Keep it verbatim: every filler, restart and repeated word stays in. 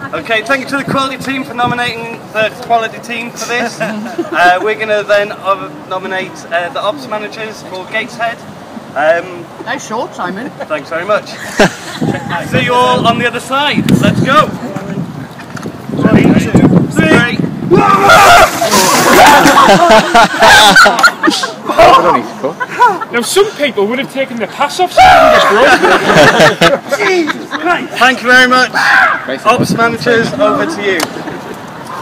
Okay, thank you to the quality team for nominating the quality team for this. Uh, we're going to then uh, nominate uh, the ops managers for Gateshead. Um, nice short, Simon. Thanks very much. See you all on the other side. Let's go. Three, two, three. Now some people would have taken the pass off so they didn't get broken. Thank you very much. Ops managers, over to you.